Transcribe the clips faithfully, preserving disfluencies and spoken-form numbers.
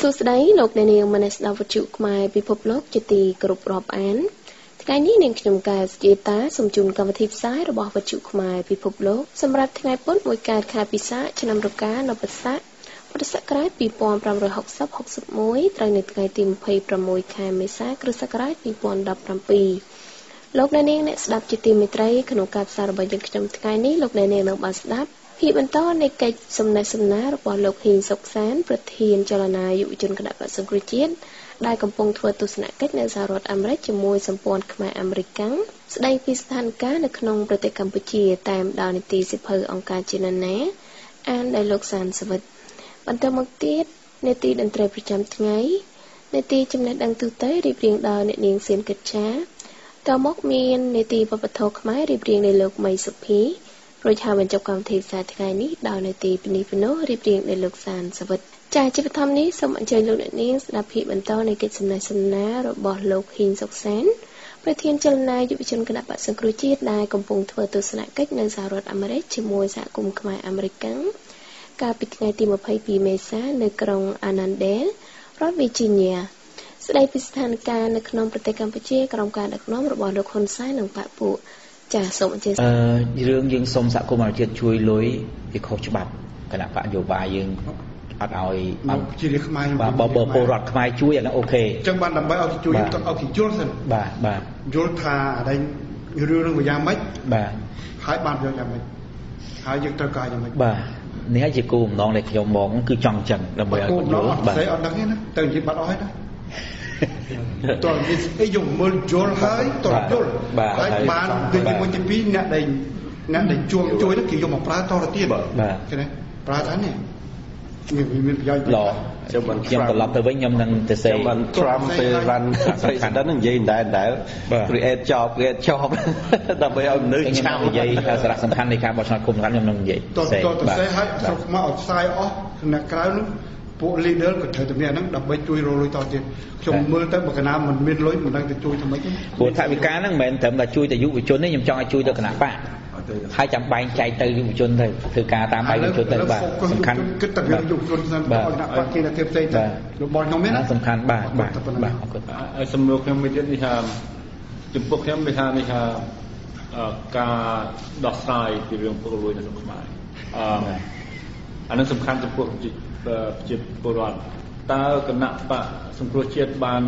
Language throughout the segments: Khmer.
សួស្តីលោកអ្នកនាងមនស្សវត្ថុខ្មែរពិភពលោកជាទីគោរពរាប់អានថ្ងៃនេះនាងខ្ញុំកែវជាតាសូមជូនកម្មវិធីផ្សាយរបស់វត្ថុខ្មែរពិភពលោកសម្រាប់ថ្ងៃពុធមួយកើតខែពិសាខឆ្នាំរកានៅបសាពុទ្ធសករាជពីរពាន់ប្រាំរយហុកសិប ហុកសិបមួយត្រូវនៅថ្ងៃទីម្ភៃប្រាំមួយខែមេសាគ្រិស្តសករាជពីរពាន់ដប់ប្រាំពីរលោកអ្នកនាងអ្នកស្ដាប់ជាទីមេត្រីក្នុងការផ្សាយរបស់យើងខ្ញុំថ្ងៃនេះលោកអ្នកនាងនឹងបានស្ដាប់ពីបន្តនៃកិច្ចសំណេះសំណាលរបស់លោកហ៊ីងសុកសានប្រធានចលនាយុវជនគណៈបក្សសង្គ្រោះជាតិដែលកំពុងធ្វើទស្សនកិច្ចនៅសហរដ្ឋអាមេរិកជាមួយសម្ព័ន្ធខ្មែរអាមេរិកកាំងស្ដីពីស្ថានភាពនៅក្នុងប្រទេសកម្ពុជាតាមដោយនីតិសិភៅអង្គការជាណានាអានដោយលោកសានសវិតបន្តមកទៀតនីតិតន្ត្រីប្រចាំថ្ងៃនីតិចំណេះដឹងទូទៅរៀបរៀងដោយអ្នកនាងសៀនកិច្ឆាតមកមាននីតិបព្វធម៌ខ្មែររៀបរៀងដោយលោកមីសុភីរួចហើយបញ្ចប់កម្មវិធីផ្សាយថ្ងៃនេះដោយនីតិពិនិត្យពិនិត្យរៀបរៀងដោយលោកសានសវិតចាជាបឋមនេះសូមអញ្ជើញលោកអ្នកនាងស្ដាប់ភាពបន្តនៃកិច្ចសំណេះសំណាលរបស់លោកហ៊ីងសុកសានប្រធានចលនាយុវជនគណៈបក្សសង្គ្រោះជាតិដែលកំពុងធ្វើទស្សនកិច្ចនៅសហរដ្ឋអាមេរិកជាមួយសហគមន៍ខ្មែរអាមេរិកកាំងកាលពីថ្ងៃទីម្ភៃពីរមេសានៅក្រុងអាណាន់ដេលរដ្ឋវីជីញ៉ាស្ដីពីស្ថានភាពនៅក្នុងប្រទេសកម្ពុជាក្រោមការដឹកនាំរបស់លោកហ៊ុនសែននិងបកពួកចាសូមអញ្ជើញអឺរឿងយើងសូមសហគមន៍អាមេរិកជួយលុយពីខុសច្បាប់គណៈបកនយោបាយយើងអត់ឲ្យជារាជខ្មែរបាទបើបើពលរដ្ឋខ្មែរជួយអានោះអូខេអញ្ចឹងបានដើម្បីឲ្យជួយទៅឲ្យគេយល់សិនបាទបាទយល់ថាអីរឿងរឿងវាយ៉ាងម៉េចបាទហើយបានយកយ៉ាងម៉េចហើយយើងត្រូវការយ៉ាងម៉េចបាទនេះហើយជាគោលបំណងដែលខ្ញុំមកគឺចង់ចឹងដើម្បីឲ្យគាត់យល់បាទអត់ដឹងទេណាទៅនិយាយបាត់អស់ហើយណាតើវាអីយកមើលយល់ហើយតើយល់ហើយបានដូចមួយទីពីរអ្នកដែលអ្នកដែលជួងជួយនោះគេយកមកប្រើតទៅទៀតបាទឃើញទេប្រើថានេះមានមានប្រយោជន៍ល្អខ្ញុំបានខ្ញុំត្រឡប់ទៅវិញខ្ញុំនឹងទៅសេបាន Trump ពេល run president នឹងនិយាយដែរដែរ create job create job ដើម្បីឲ្យមនុស្សឆាំនិយាយថាសារៈសំខាន់នៃការបោះឆ្នោតគុំសំខាន់ខ្ញុំនឹងនិយាយតើតើទៅសេឲ្យស្រុកមកឲ្យផ្សាយអស់អ្នកក្រៅនោះពួក leader ក៏ត្រូវតែមានហ្នឹងដើម្បីជួយរលុយតទៀតខ្ញុំមើលទៅបើកណាមិនមានលុយមិនដឹងទៅជួយធ្វើម៉េចព្រោះថាវិការហ្នឹងមិនមែនត្រឹមតែជួយតែយុវជនទេខ្ញុំចង់ឲ្យជួយទៅគណៈបកហើយចាំបែងចែកទៅយុវជនទៅធ្វើការតាមបែងយុវជនទៅបាទសំខាន់គិតតែរឿងយុវជនសិនបើគណៈបកគេទៅធ្វើផ្សេងទៅរបស់ខ្ញុំមានសំខាន់បាទបាទបាទអរគុណហើយសំណួរខ្ញុំមួយទៀតនេះថាចំពោះខ្ញុំវាថានេះថាការដោះស្រាយពីរឿងពុករលួយនៅក្នុងខ្មែរអឺអានឹងសំខាន់ចំពោះប្រជាពលរដ្ឋតើគណៈបកសង្គ្រោះជាតិបាន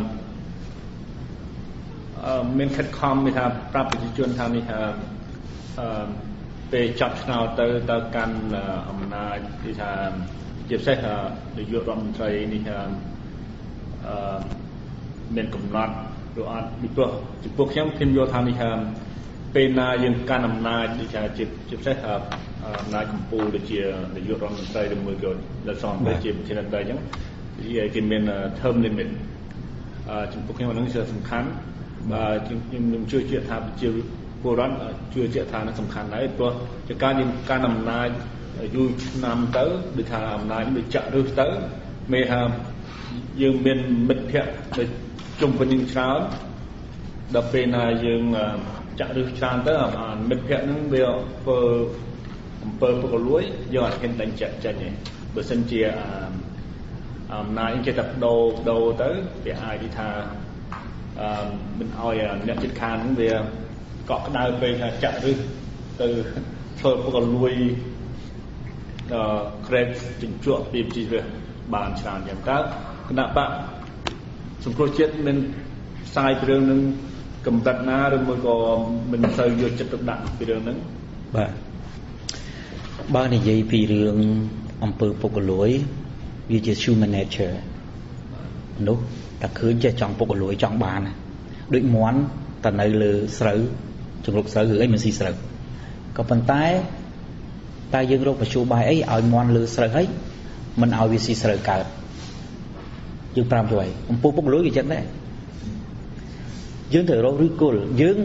អឺមានខិតខំនេះថាប្រាប់ប្រជាជនថានេះថាអឺពេលចាប់ឆ្នោតទៅទៅកាន់អំណាចទីថាជាពិសេសនាយករដ្ឋមន្ត្រីនេះថាអឺមានកំណត់ឬអត់ពីព្រោះចំពោះខ្ញុំខ្ញុំយល់ថានេះថាពេលណាយើងកាន់អំណាចដូចថាជាជាពិសេសអំណាចកម្ពុជាដូចជានាយករដ្ឋមន្ត្រីឬមួយក៏ដល់សំបីជាប្រធានាធិបតីអញ្ចឹងគេមាន term limit អឺចំពោះខ្ញុំអានឹងគឺសំខាន់បាទខ្ញុំខ្ញុំជឿជាក់ថាជាពលរដ្ឋជឿជាក់ថានឹងសំខាន់ដែរព្រោះជាការយើងកាន់អំណាចយូរឆ្នាំទៅដូចថាអំណាចដូចចាក់ឫសទៅមេថាយើងមានមិត្តភ័ក្តិដូចជុំវិញនឹងច្រើនដល់ពេលណាយើងចាក់ឫសច្រើនទៅអាមិត្តភ័ក្តិហ្នឹងវាធ្វើអំពើពុករលួយយើងអត់ហ៊ានដេញចាក់ចេញទេបើសិនជាអំណាចគេតែបដូរបដូរទៅវាអាចនិយាយថាអឺមិនឲ្យអ្នកជិតខាងហ្នឹងវាកក់ក្ដៅពេកថាចាក់ឫសទៅធ្វើពុករលួយអឺ crate ជញ្ជក់ពីជីវៈបានច្រើនយ៉ាងតើគណៈបកសង្គ្រោះជាតិមានផ្សាយពីរឿងហ្នឹងកម្រិតណាឬមួយក៏មិនសូវយកចិត្តទុកដាក់ពីរឿងហ្នឹងបាទបើនិយាយពីរឿងអំពើពុករលួយវាជា human nature នោះតែឃើញចេះចង់ពុករលួយចង់បានដូចមន់តែនៅលើស្រូវជំរុកស្រូវឬអីមិនស៊ីស្រូវក៏ប៉ុន្តែតើយើងរកមធ្យោបាយអីឲ្យមន់លើស្រូវហើយមិនឲ្យវាស៊ីស្រូវកើតយើងប្រាប់ជួយអំពើពុករលួយគេចិត្តដែរយើងត្រូវរកឬគល់យើង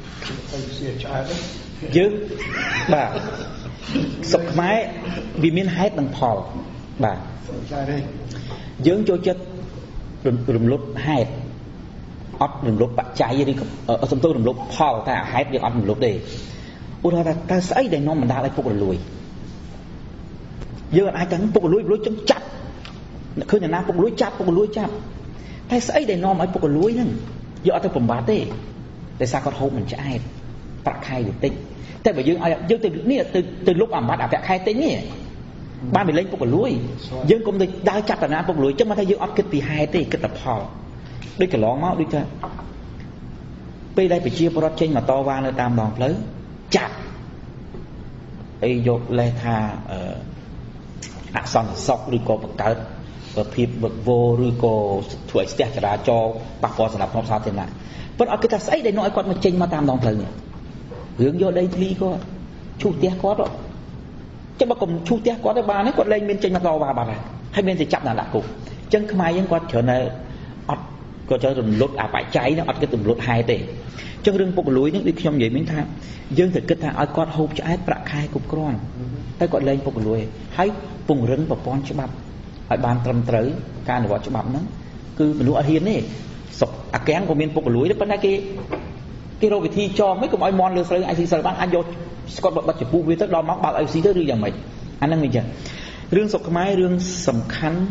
យើងបាទសុខខ្មែរវាមានហេតុនិងផលបាទយើងចូលចិត្តរំលត់ហេតុអត់រំលត់បច្ច័យឬសំទោសរំលត់ផលតែហេតុយើងអត់រំលត់ទេឧទាហរណ៍ថាតើស្អីដែលនាំបណ្ដាលឲ្យពុករលួយយើងអាចថាពុករលួយលួយចឹងចាប់ឃើញណាពុកលួយចាប់ពុកលួយចាប់តែស្អីដែលនាំឲ្យពុកលួយហ្នឹងយកអត់ទៅបំបត្តិទេតែសារគាត់ហូបមិនឆ្អែតប្រាក់ខែវាតិចតែបើយើងឲ្យយើងទៅនេះទៅទៅលុបអាម៉ាត់អាប្រាក់ខែតិចនេះបានវាលេងពុកលួយយើងកុំទៅដើរចាប់តាណាពុកលួយចឹងមកថាយើងអត់គិតពីហេតុទេគិតតែផលដូចកន្លងមកដូចថាពេលដែលប្រជាពលរដ្ឋចេញមកតវ៉ានៅតាមដងផ្លូវចាប់អីយកលេសថាអសន្តិសុខឬក៏បង្កើតភាពវឹកវរឬក៏ធ្វើឲ្យស្ទះចរាចរណ៍ប៉ះពាល់សម្រាប់ក្នុងសាធារណៈប៉ុន្តែអត់គិតថាស្អីដែលនាំឲ្យគាត់មកចេញមកតាមដងផ្លូវនេះរឿងយកដីធ្លីគាត់ឈូសផ្ទះគាត់ចឹងបើកុំឈូសផ្ទះគាត់ទៅបានទេគាត់លែងមានចេញមកតវ៉ាបាត់ហើយហើយមានតែចាប់ដាក់ដាក់គុកចឹងខ្មែរយើងគាត់ច្រើនតែអត់គាត់ចូលរំលត់អាបច្ច័យហ្នឹងអត់គិតរំលត់ហេតុទេចឹងរឿងពុកលួយហ្នឹងដូចខ្ញុំនិយាយមិញថាយើងត្រូវគិតថាឲ្យគាត់ហូបឆ្អែតប្រាក់ខែគ្រប់គ្រាន់តែគាត់លែងពុកលួយហើយពង្រឹងប្រព័ន្ធច្បាប់ឲ្យបានត្រឹមត្រូវការអនុវត្តច្បាប់ហ្នឹងគឺមនុស្សអត់ហ៊ានទេសុកអាកាំងក៏មានពុកលួយដែរប៉ុន្តែគេគេរកវិធីចងមិនកុំឲ្យមន់លើស្រូវអាចស៊ីស្រូវបានអាចយកស្កត់បិទចំពោះវាទៅដល់មកបើកឲ្យស៊ីទៅឬយ៉ាងម៉េចអាហ្នឹងវិញចឹងរឿងសុកខ្មែររឿងសំខាន់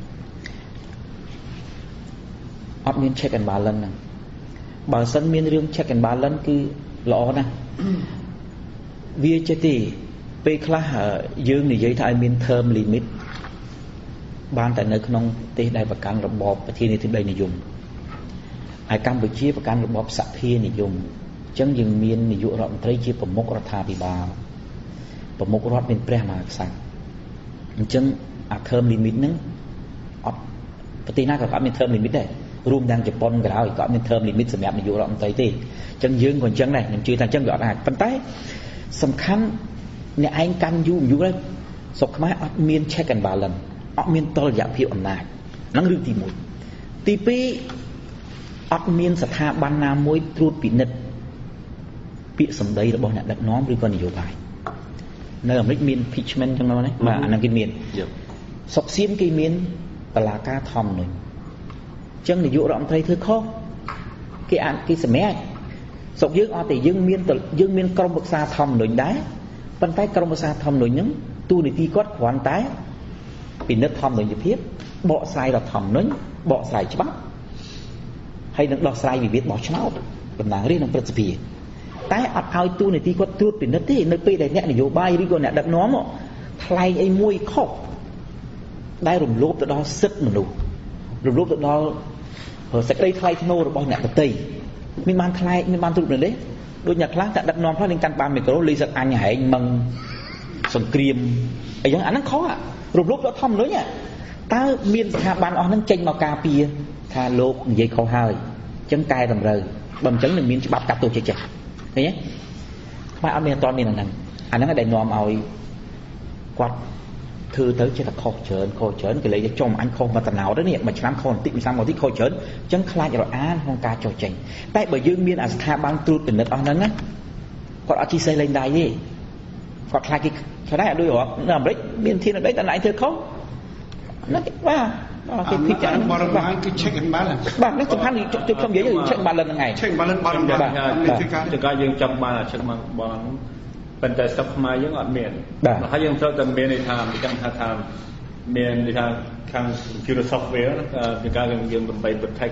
អត់មាន check and balance ហ្នឹងបើសិនមានរឿង check and balance គឺល្អណាស់វាចេះទេពេលខ្លះយើងនិយាយថាឲ្យមាន term limit បានតែនៅក្នុងប្រទេសដែលប្រកាន់របបប្រធានាធិបតីនិយមហើយកម្ពុជាប្រកាន់របបសភានិយមអញ្ចឹងយើងមាននាយករដ្ឋមន្ត្រីជាប្រមុខរដ្ឋាភិបាលប្រមុខរដ្ឋមានព្រះមហាក្សត្រអញ្ចឹងអា term limit ហ្នឹងអត់ប្រទេសណាក៏អត់មាន term limit ដែររួមទាំងជប៉ុនក៏ដោយក៏អត់មាន term limit សម្រាប់នាយករដ្ឋមន្ត្រីទេអញ្ចឹងយើងក៏អញ្ចឹងដែរខ្ញុំជឿថាអញ្ចឹងវាអត់អាចប៉ុន្តែសំខាន់អ្នកឯងកាន់យូរយូរហើយស្រុកខ្មែរអត់មាន check and balance អត់មានតុល្យភាពអំណាចហ្នឹងរឿងទីមួយទីពីរអត់មានស្ថាប័នណាមួយត្រួតពិនិត្យពាក្យសម្ដីរបស់អ្នកដឹកនាំឬក៏នយោបាយនៅអាមេរិកមាន impeachment ចឹងហ្នឹងណាបាទអាហ្នឹងគេមានស្រុកសៀមគេមានតុលាការធម្មនុញ្ញចឹងនាយករដ្ឋមន្ត្រីធ្វើខុសគេអាចគេសម្រាប់ស្រុកយើងអត់ទេយើងមានយើងមានក្រុមប្រឹក្សាធម្មនុញ្ញដែរប៉ុន្តែក្រុមប្រឹក្សាធម្មនុញ្ញហ្នឹងទូនីតិគាត់គ្រាន់តែពិនិត្យធម្មនុញ្ញភាពបកស្រាយរដ្ឋធម្មនុញ្ញបកស្រាយច្បាប់ហើយនឹងដោះស្រាយវិវាទបោះឆ្នោតតំណាងរាស្ត្រនិងព្រឹទ្ធសភាតែអត់ឲ្យទូនីតិគាត់ត្រួតពិនិត្យទេនៅពេលដែលអ្នកនយោបាយឬក៏អ្នកដឹកនាំថ្លែងអីមួយខុសដែលរំលោភទៅដល់សិទ្ធិមនុស្សរំលោភទៅដល់សេចក្តីថ្លៃថ្នូររបស់អ្នកដទៃមានបានថ្លែងមានបានត្រួតពិនិត្យទេដូចអ្នកខ្លះតែដឹកនាំខ្លះលេងកាន់បានមីក្រូលេងសឹកអញហែងមឹងសង្គ្រាមអីចឹងអាហ្នឹងខុសរំលោភដល់ធម្មនុញ្ញតើមានស្ថាប័នអស់ហ្នឹងចេញមកការពារថាលោកនិយាយខុសហើយអញ្ចឹងកែតម្រូវបើមិនអញ្ចឹងនឹងមានច្បាប់កាត់ទោសចេះចេះឃើញទេខ្មែរអត់មានអត់មានអាហ្នឹងអាហ្នឹងដែលនាំឲ្យគាត់ធ្វើទៅចេះតែខុសច្រើនខុសច្រើនគេលេងចុំអញខុសមកតំណោទៅនេះមួយឆ្នាំខុសបន្តិចមួយឆ្នាំមកទីខុសច្រើនអញ្ចឹងខ្លាចរអាក្នុងការចុះចេញតែបើយើងមានអាស្ថាប័នត្រួតពិនិត្យអស់ហ្នឹងណាគាត់អត់ជិះសេះលេងដៃទេគាត់ខ្លាចគេខ្លាចដូចរត់នៅអាមេរិកមានធានដីតែណៃធ្វើខុសហ្នឹងបាទគេពិចារណាបរិមាណគឺ check and balance បាទនេះសំខាន់ជុំខ្ញុំនិយាយ check balance ហ្នឹងឯង check balance បរិមាណបាទចង្ការយើងចង់បាន check balance ប៉ុន្តែស្រុកខ្មែរយើងអត់មានហើយយើងត្រូវតែមានន័យថាពីកម្មថាថាមានន័យថាខាង computer software ពីការយើងដើម្បី protect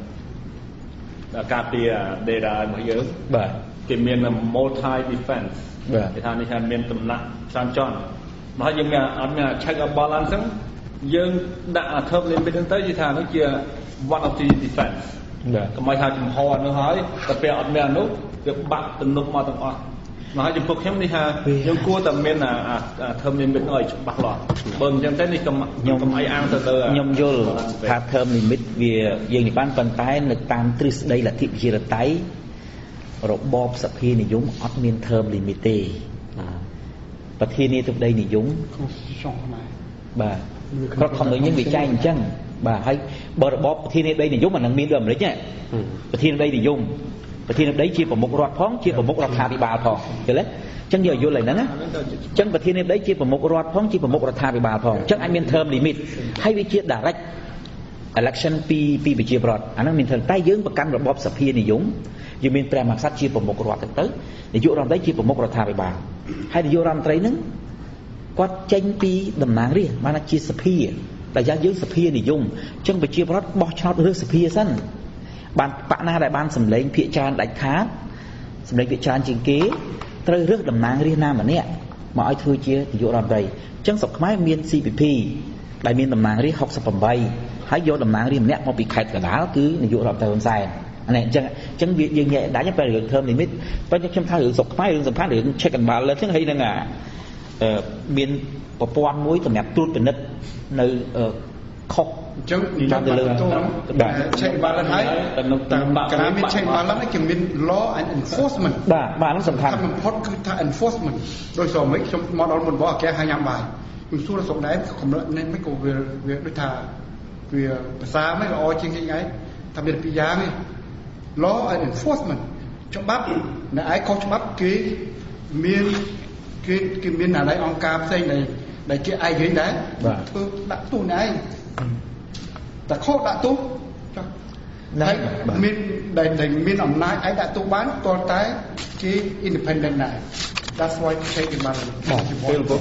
ការពារ data របស់យើងបាទគេមាន multi defense គេថានេះថាមានដំណាក់ច្រើនជាន់ហើយយើងមានអត់មាន check and balance ហ្នឹងយើងដាក់ term limit ហ្នឹងទៅនិយាយថានោះជា one of the defense កុំឲ្យថាចំហនោះហើយតែពេលអត់មាននោះវាបាក់ទំនុកមកទាំងអស់មកហើយចំពោះខ្ញុំនេះថាយើងគួរតែមានអា term limit ឲ្យច្បាស់លាស់បើមិនចឹងទេនេះខ្ញុំខ្ញុំអីអាងទៅលើខ្ញុំយល់ថា term limit វាយើងនេះបានប៉ុន្តែនៅតាមទ្រឹស្ដីលទ្ធិប្រជាធិបតេយ្យរបបសភានិយមអត់មាន term limit ទេប្រធានាធិបតីនិយមក្នុងខ្មែរបាទគាត់ខំដូចនេះវាចែកអញ្ចឹងបាទហើយបើរបបប្រធានាធិបតីនិយមអានឹងមានដូចអាមេរិកហ្នឹងប្រធានាធិបតីនិយមប្រធានាធិបតីជាប្រមុខរដ្ឋផងជាប្រមុខរដ្ឋាភិបាលផងឃើញទេអញ្ចឹងយកយល់ហើយហ្នឹងណាអញ្ចឹងប្រធានាធិបតីជាប្រមុខរដ្ឋផងជាប្រមុខរដ្ឋាភិបាលផងអញ្ចឹងអាចមាន term limit ហើយវាជា direct election ពីពីប្រជាប្រដ្ឋអាហ្នឹងមាន term តែយើងប្រកាន់របបសភានិយមយើងមានព្រះមហាក្សត្រជាប្រមុខរដ្ឋទៅនាយករដ្ឋមន្ត្រីជាប្រមុខរដ្ឋាភិបាលហើយនាយករដ្ឋមន្ត្រីហ្នឹងគាត់ចេញពីតំណាងរាស្ត្របានជាសភាតែយ៉ាងយើងសភានិយមអញ្ចឹងប្រជាពលរដ្ឋបោះឆ្នោតរើសសភាសិនបានបកណាដែលបានសម្លេងភាគច្រើនដាច់ខាតសម្លេងភាគច្រើនជាងគេត្រូវរើសតំណាងរាស្ត្រណាម្នាក់មកឲ្យធ្វើជានាយករដ្ឋមន្ត្រីអញ្ចឹងស្រុកខ្មែរមាន ซี พี พี ដែលមានតំណាងរាស្ត្រหกสิบแปดហើយយកតំណាងរាស្ត្រម្នាក់មកពីខេត្តកណ្ដាលគឺនាយករដ្ឋមន្ត្រីហ៊ុនសែនអានេះអញ្ចឹងអញ្ចឹងវាយើងញែកដាច់ពេលរឿង term limit ប៉ុន្តែខ្ញុំថារឿងស្រុកខ្មែររឿងសំខាន់រឿង check and balance ហ្នឹងហើយនឹងអាមានប្រព័ន្ធមួយសម្រាប់ត្រួតពិនិត្យនៅខុសអញ្ចឹងនិយាយទៅលើបាទ check balance ហើយតាមកាលមាន check balance ហ្នឹងគឺមាន law and enforcement បាទបាទហ្នឹងសំខាន់បំផុតគឺថា enforcement ដោយសារមិនខ្ញុំមកដល់មុនបោះអាគេហើយញ៉ាំបាយខ្ញុំសួរសុកដែរកម្រិតនេះមិនក៏វាវាដូចថាវាភាសាមិនល្អជាងគេឯងថាមានពីរយ៉ាងទេ law and enforcement ច្បាប់អ្នកឯងខុសច្បាប់គេមានគេគេមានអាឡ័យអង្គការផ្សេងដែលដែលជាឯងវិញដែរធ្វើដាក់ទោសអ្នកឯងតែខុសដាក់ទោសចាហើយមានដែលដែលមានអំណាចឯងដាក់ទោសបានតើតែគេ independent ដែរ that's why check គេបានបាទពេលលោក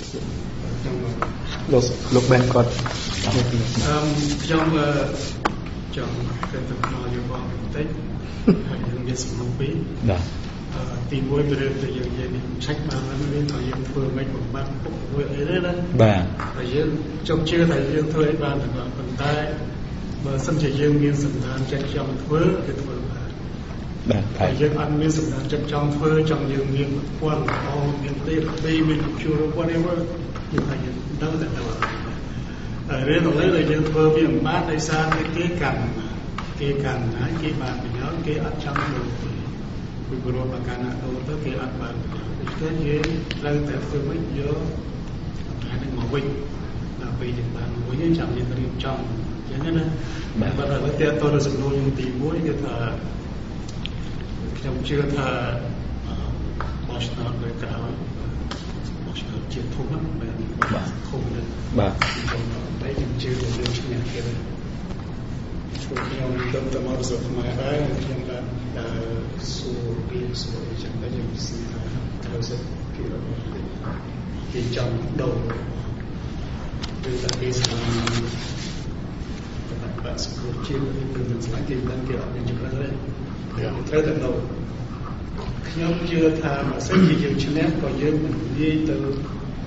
លោកលោកបែនគាត់អឺខ្ញុំចង់គេទៅមកយកបងបន្តិចហើយយើងមានសំណួរពីរបាទទីមួយគឺរឿងដែលយើងនិយាយនេះឆែកបានហ្នឹងវាថាយើងធ្វើមិនបំបត្តិពុកមួយអីទេណាបាទហើយយើងចង់ជឿថាយើងធ្វើឲ្យបានទាំងអស់ប៉ុន្តែបើសិនជាយើងមានសម្ដានចិត្តចង់ធ្វើគឺធ្វើបានបាទហើយយើងអត់មានសម្ដានចិត្តចង់ធ្វើចង់យើងមានប្រព័ន្ធល្អមានទេពីមានជួរ whatever យើងថាយើងទៅតែទៅហើយរឿងឥឡូវដែលយើងធ្វើវាមិនបានដោយសារតែគេកាន់គេកាន់ហើយគេបានប្រយោជន៍គេអត់ចង់ធ្វើពីព្រោះបកាណាដូរទៅគេអត់បានដូច្នេះយើងត្រូវតែធ្វើមិនយកអានេះមកវិញដល់ពេលយើងបានវិញចាំយើងរៀបចំអញ្ចឹងណាបាទបើដល់តែតទៅសំណួរយើងទីមួយគឺថាខ្ញុំជឿថាបោះឆ្នោតលើក្រោយបោះឆ្នោតជាធំណាបាទធំណាបាទខ្ញុំតែខ្ញុំជឿថាយើងឈ្នះគេពួកខ្ញុំទៅទៅមកស្រុកខ្មែរដែរខ្ញុំបានដើរសួរពីសួរចឹងតែខ្ញុំស្គាល់ត្រូវសិទ្ធិគេរបស់គេចង់ដូរគឺតែគេស្គាល់តែបាក់ស្គាល់ជាគឺមិនស្គាល់គេមិនគេអត់មានចំណុចទេខ្ញុំត្រូវតែដូរខ្ញុំជឿថាបើសិនជាយើងឈ្នះក៏យើងមិននិយាយទៅឲ្យ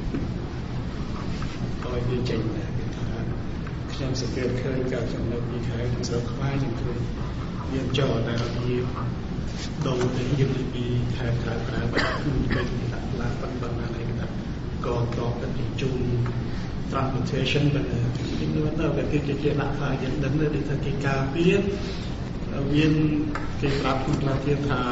វាចេញដែរខ្ញុំសង្កេតឃើញការចំណុចពីខែក្នុងស្រុកខ្មែរខ្ញុំឃើញមានចោលតែវាដូរទៅយើងពីខែខែប្រើបាត់ពេលដាក់ឡានប៉ុណ្ណឹងណាគេថាកកទៅជូន transportation ទៅទៅគេគេគេដាក់ថាយើងដឹងទៅថាគេការពារមានគេប្រាប់ខ្លួនខ្លះទៀតថា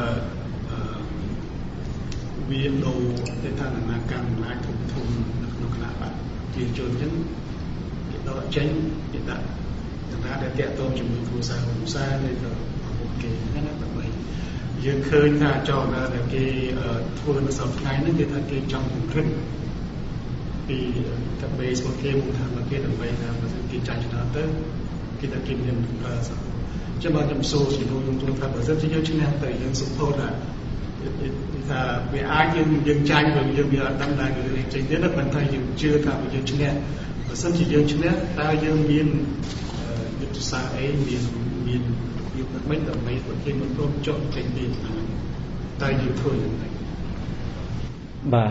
វាដូរទៅថាដំណើរការអំណាចធំធំនៅក្នុងគណៈបកជាជនអញ្ចឹងដល់ចេញគេដាក់ដំណើរដែលតាក់ទងជាមួយគ្រួសារគ្រួសារនេះទៅពួកគេហ្នឹងណាដើម្បីយើងឃើញថាចោលណាដែលគេធ្វើនៅសប្តាហ៍នេះគេថាគេចង់ពង្រឹងពីតែ base របស់គេមកថាមកគេដើម្បីថាបើគេចាញ់ឆ្នោតទៅគេថាគេមានប្រើសោះចាំបើខ្ញុំសួរជំនួយខ្ញុំថាបើសិនជាយើងឈ្នះទៅយើងសុខថាថាវាអាចយើងយើងចាញ់ព្រោះយើងវាអត់ដឹងដែរគឺចេញទៀតប៉ុន្តែយើងជឿថាបើយើងឈ្នះបើសិនជាយើងឈ្នះតើយើងមានយុទ្ធសាស្ត្រអីមានមានយុទ្ធមិនដើម្បីឲ្យគេមិនព្រមចុះចេញពីតើយើងធ្វើយ៉ាងម៉េចបាទ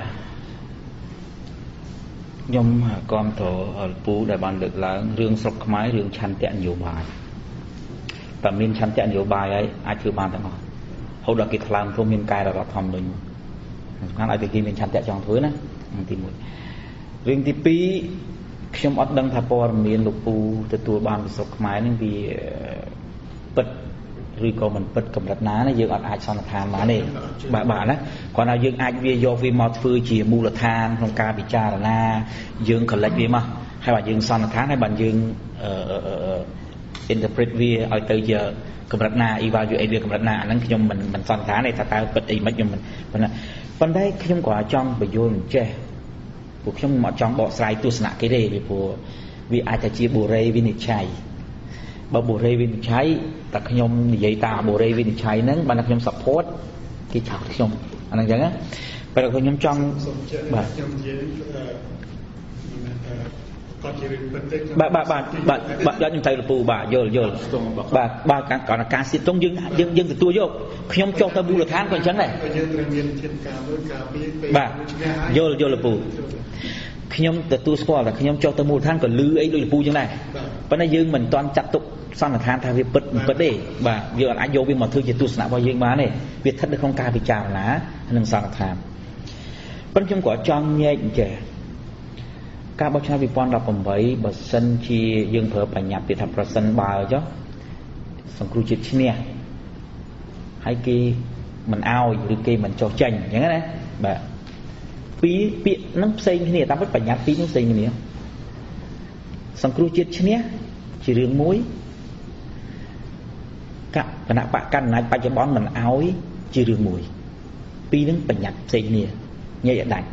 ខ្ញុំគាំទ្រឪពូដែលបានលើកឡើងរឿងស្រុកខ្មែររឿងឆន្ទៈនយោបាយតែមានឆន្ទៈនយោបាយហើយអាចធ្វើបានទាំងអស់ហូតដល់គេថ្លើមព្រមមានកែរដ្ឋធម្មនុញ្ញសំខាន់ឲ្យតែគេមានឆន្ទៈចង់ធ្វើណាទីមួយរឿងទីពីរខ្ញុំអត់ដឹងថាព័ត៌មានលោកពូទទួលបានពីស្រុកខ្មែរនឹងវាពិតឬក៏មិនពិតកម្រិតណាណាយើងអត់អាចសន្និដ្ឋានបានទេបាទបាទណាគ្រាន់តែយើងអាចវាយកវាមកធ្វើជាមូលដ្ឋានក្នុងការពិចារណាយើង collect វាមកហើយបាទយើងសន្និដ្ឋានហើយបាទយើង interpret វាឲ្យទៅជាកម្រិតណា evaluate វាកម្រិតណាអាហ្នឹងខ្ញុំមិនមិនសន្និដ្ឋានទេថាតើពិតអីមិនខ្ញុំមិនប៉ុន្តែខ្ញុំក៏ចង់បញ្យល់មិនចេះពួកខ្ញុំអត់ចង់បកស្រាយទស្សនៈគេទេពីព្រោះវាអាចតែជាបូរេវិនិច្ឆ័យបើបូរេវិនិច្ឆ័យតែខ្ញុំនិយាយតាមបូរេវិនិច្ឆ័យហ្នឹងបើខ្ញុំ support គេឆោតខ្ញុំអាហ្នឹងអញ្ចឹងណាពេលខ្ញុំចង់បាទខ្ញុំនិយាយថាបាទបាទបាទបាទបាទខ្ញុំត្រូវលពូបាទយល់យល់បាទបាទគាត់ការសិទ្ធតុងយើងយើងយើងទទួលយកខ្ញុំចុះទៅមូលដ្ឋានក៏អញ្ចឹងដែរយើងត្រូវមានធានការមួយការពីពេលបាទយល់យល់លពូខ្ញុំទទួលស្គាល់តែខ្ញុំចុះទៅមូលដ្ឋានក៏លឺអីដូចលពូអញ្ចឹងដែរប៉ុន្តែយើងមិនទាន់ចាត់ទុកសន្និដ្ឋានថាវាពិតមិនពិតទេបាទយើងអាចយកវាមកធ្វើជាទស្សនៈរបស់យើងបានទេវាស្ថិតនៅក្នុងការពិចារណានិងសន្និដ្ឋានប៉ុន្តែខ្ញុំក៏ចង់ញែកអញ្ចឹងការបោះឆ្នោត ពីរពាន់ដប់ប្រាំបី បើសិនជាយើងប្រើបញ្ញត្តិថាប្រសិនបើចុះសង្គ្រោះជាតិឈ្នះហើយគេមិនអោយឬគេមិនចុះចេញអញ្ចឹងណាបាទពីរពាក្យហ្នឹងផ្សេងគ្នាតាមពិតបញ្ញត្តិពីរនោះផ្សេងគ្នាសង្គ្រោះជាតិឈ្នះជារឿងមួយគណៈបកកណ្ដាលបច្ចុប្បន្នមិនអោយជារឿងមួយពីរហ្នឹងបញ្ញត្តិផ្សេងគ្នាញែកឲ្យដាច់